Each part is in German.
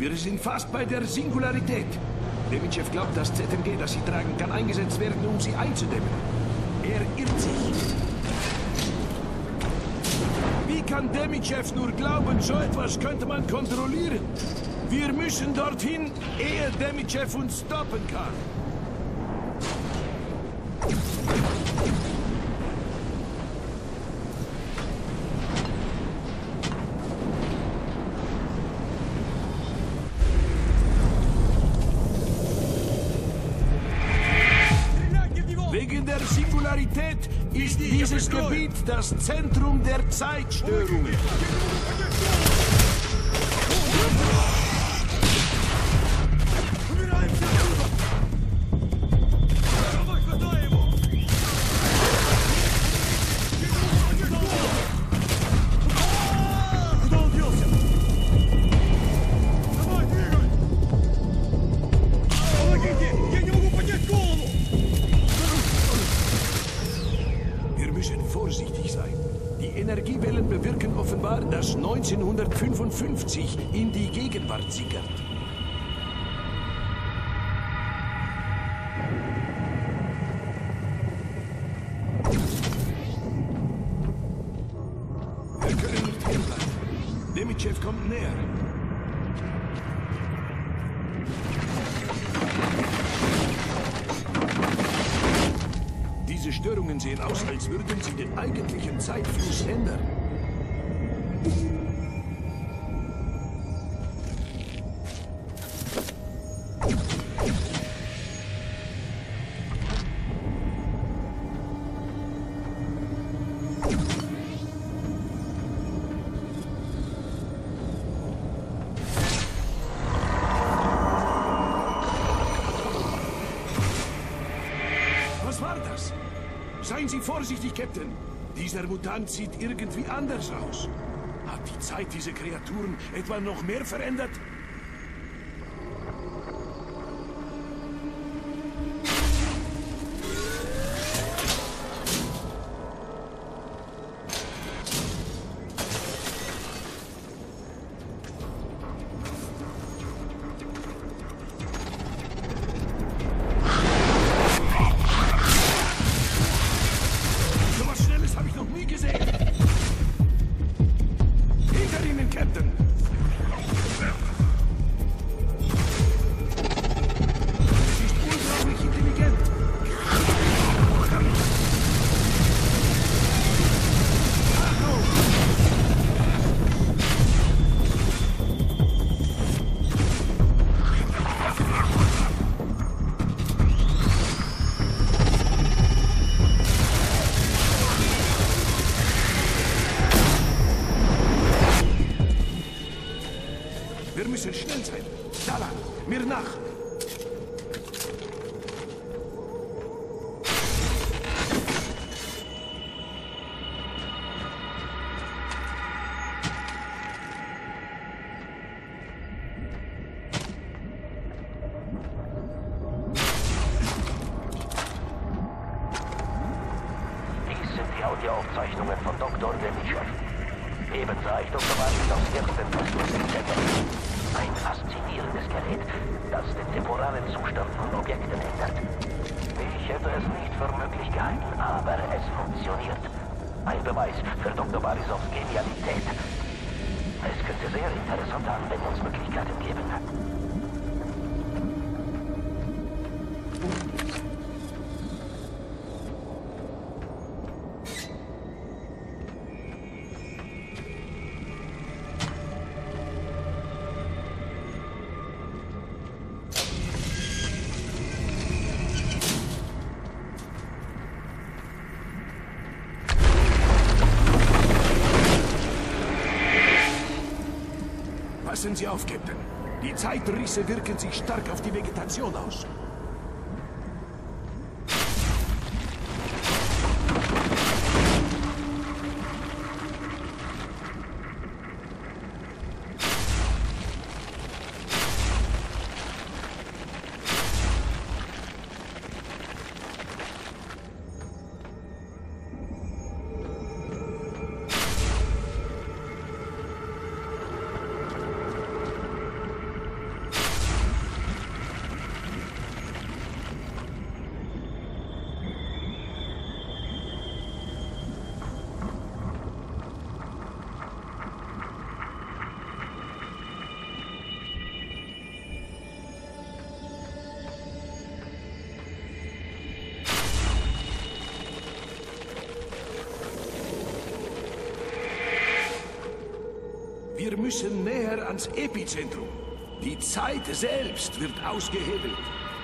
Wir sind fast bei der Singularität. Demitschew glaubt, das ZMG, das sie tragen, kann eingesetzt werden, um sie einzudämmen. Er irrt sich. Wie kann Demitschew nur glauben, so etwas könnte man kontrollieren? Wir müssen dorthin, ehe Demitschew uns stoppen kann. Wegen der Singularität ist dieses Gebiet das Zentrum der Zeitstörungen. Energiewellen bewirken offenbar, dass 1955 in die Gegenwart sickert. Wir können nicht hinbleiben. Demitschew kommt näher. Diese Störungen sehen aus, als würden sie den eigentlichen Zeitfluss ändern. Was war das? Seien Sie vorsichtig, Captain. Dieser Mutant sieht irgendwie anders aus. Hat die Zeit diese Kreaturen etwa noch mehr verändert? Wir müssen schnell sein. Da lang, mir nach. Dies sind die Audioaufzeichnungen von Dr. Demitschew. Eben sah ich Dr. Martin aus ersten Versuch entdecken. Ein faszinierendes Gerät, das den temporalen Zustand von Objekten ändert. Ich hätte es nicht für möglich gehalten, aber es funktioniert. Ein Beweis für Dr. Barisows Genialität. Es könnte sehr interessante Anwendungsmöglichkeiten geben. Passen Sie auf, Captain. Die Zeitrisse wirken sich stark auf die Vegetation aus. Wir müssen näher ans Epizentrum. Die Zeit selbst wird ausgehebelt.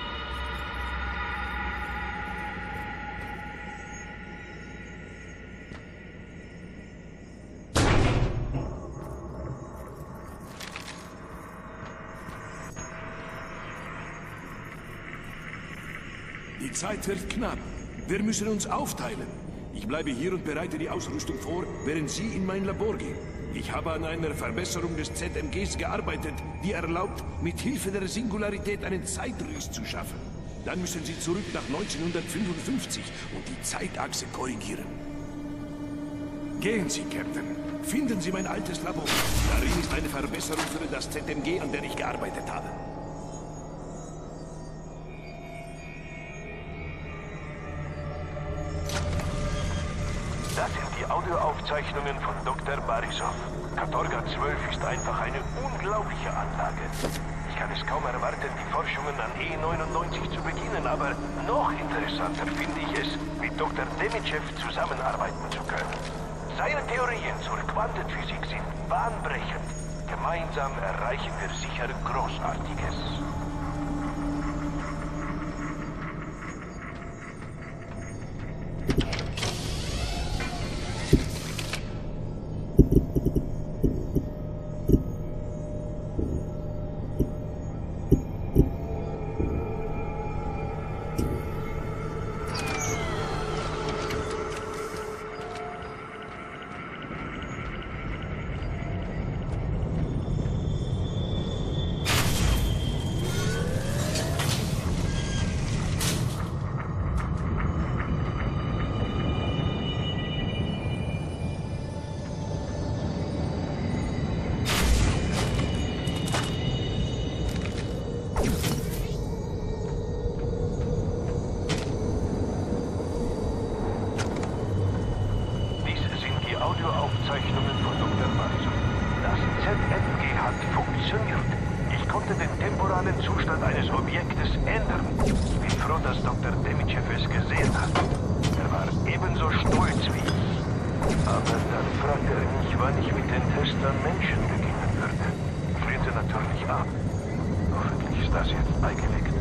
Die Zeit wird knapp. Wir müssen uns aufteilen. Ich bleibe hier und bereite die Ausrüstung vor, während Sie in mein Labor gehen. Ich habe an einer Verbesserung des ZMGs gearbeitet, die erlaubt, mit Hilfe der Singularität einen Zeitrüst zu schaffen. Dann müssen Sie zurück nach 1955 und die Zeitachse korrigieren. Gehen Sie, Captain. Finden Sie mein altes Labor. Darin ist eine Verbesserung für das ZMG, an der ich gearbeitet habe. Das sind die Audioaufzeichnungen von Dr. Barisov. Katorga 12 ist einfach eine unglaubliche Anlage. Ich kann es kaum erwarten, die Forschungen an E99 zu beginnen, aber noch interessanter finde ich es, mit Dr. Demitschew zusammenarbeiten zu können. Seine Theorien zur Quantenphysik sind bahnbrechend. Gemeinsam erreichen wir sicher Großartiges. Audioaufzeichnungen von Dr. Barisov. Das ZMG hat funktioniert. Ich konnte den temporalen Zustand eines Objektes ändern. Ich bin froh, dass Dr. Demitschew es gesehen hat. Er war ebenso stolz wie ich. Aber dann fragte er mich, wann ich mit den Tests an Menschen beginnen würde. Ich lehnte natürlich ab. Hoffentlich ist das jetzt beigelegt.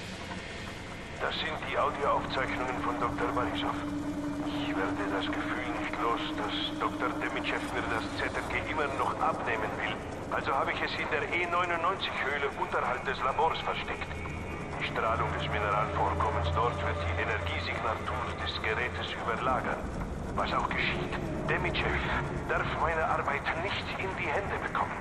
Das sind die Audioaufzeichnungen von Dr. Barisov. Ich werde das Gefühl dass Dr. Demitschew mir das ZMG immer noch abnehmen will. Also habe ich es in der E99-Höhle unterhalb des Labors versteckt. Die Strahlung des Mineralvorkommens dort wird die Energiesignatur des Gerätes überlagern. Was auch geschieht, Demitschew darf meine Arbeit nicht in die Hände bekommen.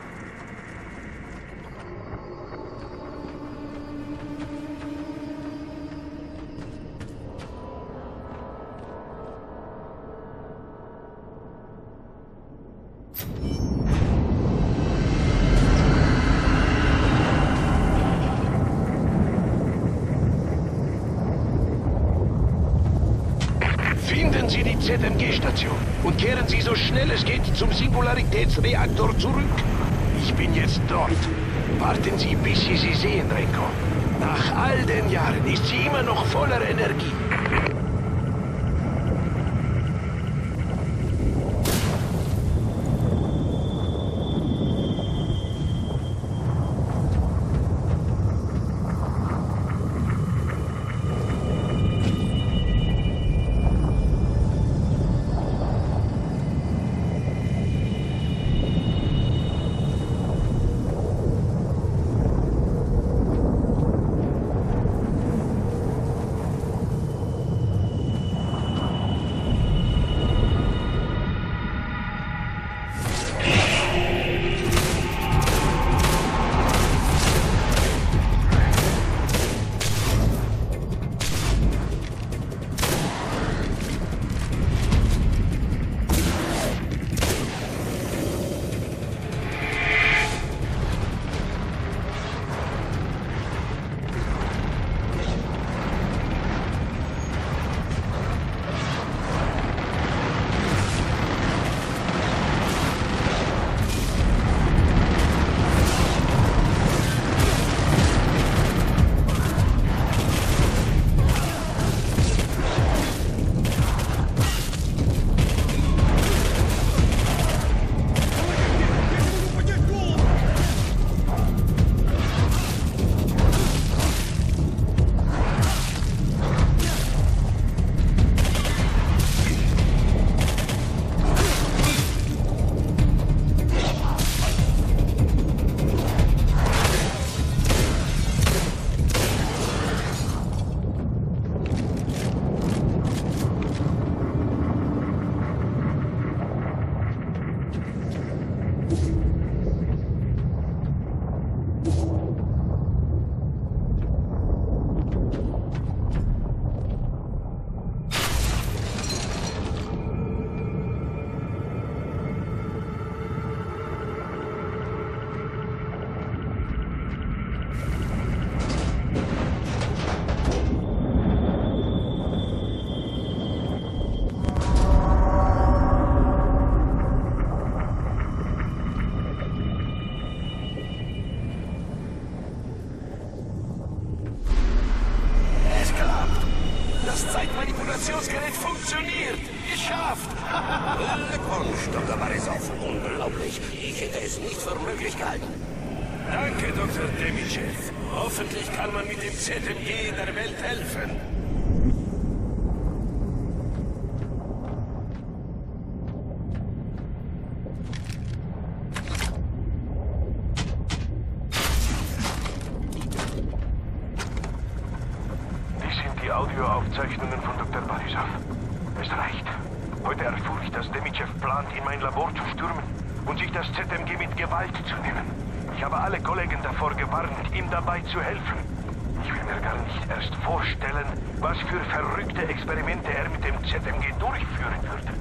Finden Sie die ZMG-Station und kehren Sie so schnell es geht zum Singularitätsreaktor zurück. Ich bin jetzt dort. Warten Sie, bis Sie sie sehen, Renko. Nach all den Jahren ist sie immer noch voller Energie. Zeitmanipulationsgerät funktioniert! Geschafft! Glückwunsch, Dr. Barisov. Unglaublich. Ich hätte es nicht für möglich gehalten. Danke, Dr. Demitschew. Hoffentlich kann man mit dem ZMG in der Welt helfen. Audioaufzeichnungen von Dr. Barisov. Es reicht. Heute erfuhr ich, dass Demitschew plant, in mein Labor zu stürmen und sich das ZMG mit Gewalt zu nehmen. Ich habe alle Kollegen davor gewarnt, ihm dabei zu helfen. Ich will mir gar nicht erst vorstellen, was für verrückte Experimente er mit dem ZMG durchführen würde.